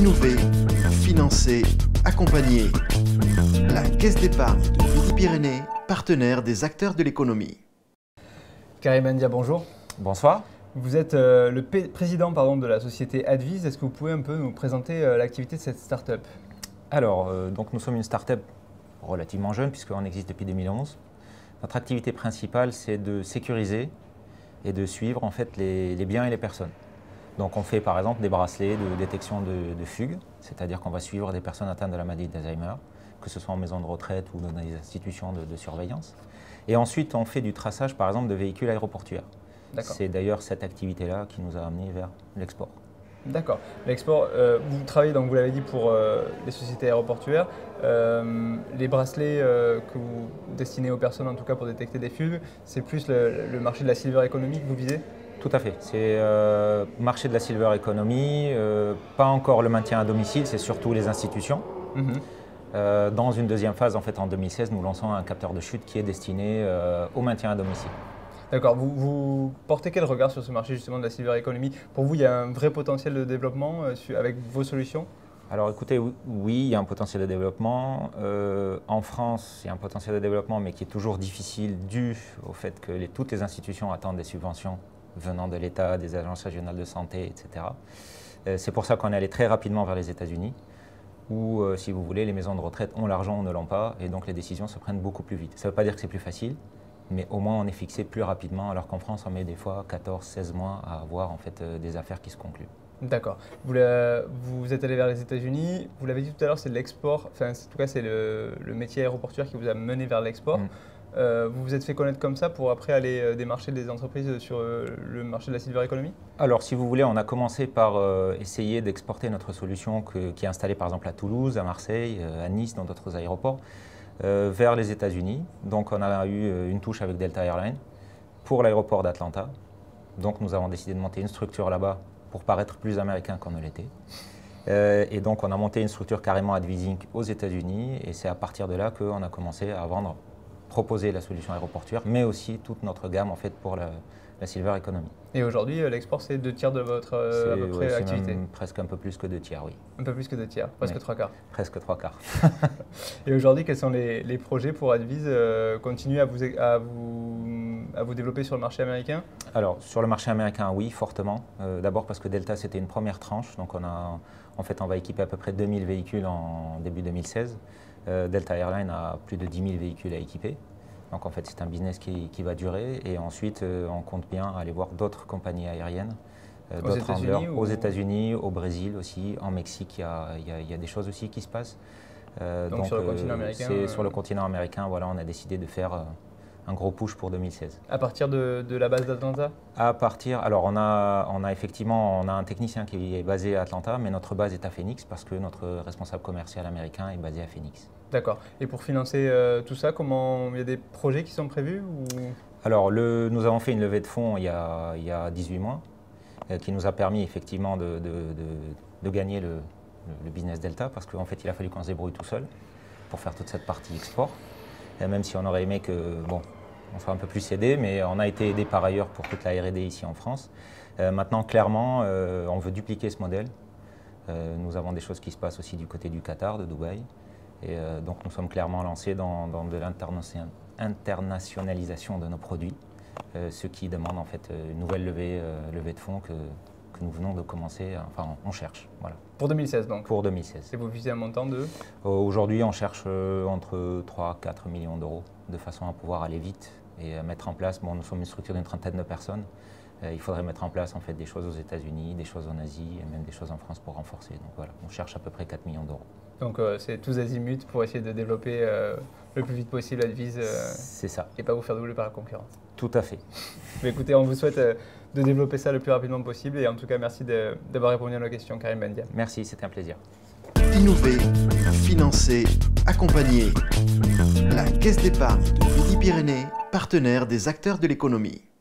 Innover, financer, accompagner. La Caisse d'épargne de Midi-Pyrénées, partenaire des acteurs de l'économie. Karim Bendia, bonjour. Bonsoir. Vous êtes président de la société Advise. Est-ce que vous pouvez un peu nous présenter l'activité de cette start-up? Alors, donc nous sommes une start-up relativement jeune puisqu'on existe depuis 2011. Notre activité principale, c'est de sécuriser et de suivre en fait les biens et les personnes. Donc on fait par exemple des bracelets de détection de fugue, c'est-à-dire qu'on va suivre des personnes atteintes de la maladie d'Alzheimer, que ce soit en maison de retraite ou dans des institutions de surveillance. Et ensuite on fait du traçage par exemple de véhicules aéroportuaires. C'est d'ailleurs cette activité-là qui nous a amenés vers l'export. D'accord. L'export, vous travaillez, donc vous l'avez dit, pour les sociétés aéroportuaires. Les bracelets que vous destinez aux personnes, en tout cas pour détecter des fugues, c'est plus le marché de la silver economy que vous visez? Tout à fait. C'est marché de la silver economy, pas encore le maintien à domicile, c'est surtout les institutions. Dans une deuxième phase, en fait, en 2016, nous lançons un capteur de chute qui est destiné au maintien à domicile. D'accord. Vous portez quel regard sur ce marché justement de la silver economy? Pour vous, il y a un vrai potentiel de développement avec vos solutions? Alors écoutez, oui, il y a un potentiel de développement. En France, il y a un potentiel de développement, mais qui est toujours difficile dû au fait que toutes les institutions attendent des subventions venant de l'État, des agences régionales de santé, etc. C'est pour ça qu'on est allé très rapidement vers les États-Unis, où, si vous voulez, les maisons de retraite ont l'argent ou ne l'ont pas, et donc les décisions se prennent beaucoup plus vite. Ça ne veut pas dire que c'est plus facile, mais au moins on est fixé plus rapidement, alors qu'en France, on met des fois 14-16 mois à avoir en fait, des affaires qui se concluent. D'accord. Vous êtes allé vers les États-Unis, vous l'avez dit tout à l'heure, c'est l'export, enfin en tout cas c'est le métier aéroportuaire qui vous a mené vers l'export. Vous vous êtes fait connaître comme ça pour après aller démarcher des entreprises sur le marché de la silver economy? Alors si vous voulez, on a commencé par essayer d'exporter notre solution qui est installée par exemple à Toulouse, à Marseille, à Nice, dans d'autres aéroports, vers les États-Unis. Donc on a eu une touche avec Delta Airlines pour l'aéroport d'Atlanta. Donc nous avons décidé de monter une structure là-bas pour paraître plus américain qu'on ne l'était. Et donc on a monté une structure carrément Advising aux États-Unis et c'est à partir de là qu'on a commencé à proposer la solution aéroportuaire, mais aussi toute notre gamme en fait pour la silver economy. Et aujourd'hui, l'export, c'est 2/3 de votre à peu près activité? Même presque un peu plus que 2/3, oui. Un peu plus que 2/3, presque 3/4. Presque 3/4. Et aujourd'hui, quels sont les projets pour Advise continuer à vous développer sur le marché américain? Alors, sur le marché américain, oui, fortement. D'abord parce que Delta, c'était une première tranche. Donc, on va équiper à peu près 2000 véhicules en début 2016. Delta Airlines a plus de 10 000 véhicules à équiper. Donc en fait, c'est un business qui va durer. Et ensuite, on compte bien aller voir d'autres compagnies aériennes, d'autres handlers aux États-Unis, au Brésil aussi, en Mexique, il y a des choses aussi qui se passent. Donc sur le continent américain? Sur le continent américain, voilà, on a décidé de faire un gros push pour 2016. À partir de la base d'Atlanta? Alors on a un technicien qui est basé à Atlanta, mais notre base est à Phoenix parce que notre responsable commercial américain est basé à Phoenix. D'accord. Et pour financer tout ça, il y a des projets qui sont prévus ou... Alors nous avons fait une levée de fonds il y a 18 mois qui nous a permis effectivement de gagner le business Delta parce qu'en fait il a fallu qu'on se débrouille tout seul pour faire toute cette partie export. Et même si on aurait aimé on soit un peu plus aidé, mais on a été aidé par ailleurs pour toute la R&D ici en France. Maintenant, clairement, on veut dupliquer ce modèle. Nous avons des choses qui se passent aussi du côté du Qatar, de Dubaï. Et donc nous sommes clairement lancés dans de l'internationalisation de nos produits, ce qui demande en fait une nouvelle levée de fonds que nous venons de commencer, enfin on cherche. Voilà. Pour 2016 donc? Pour 2016. Et vous visez un montant de? Aujourd'hui on cherche entre 3 et 4 millions d'euros de façon à pouvoir aller vite et mettre en place, nous sommes une structure d'une trentaine de personnes, il faudrait mettre en place en fait des choses aux États-Unis, des choses en Asie et même des choses en France pour renforcer. Donc voilà, on cherche à peu près 4 millions d'euros. Donc c'est tous azimuts pour essayer de développer le plus vite possible Advise. C'est ça. Et pas vous faire doubler par la concurrence. Tout à fait. Mais écoutez, on vous souhaite de développer ça le plus rapidement possible et en tout cas merci d'avoir répondu à nos questions, Karim Bendia. Merci, c'était un plaisir. Innover, financer, accompagner. La Caisse d'épargne de Midi-Pyrénées, partenaire des acteurs de l'économie.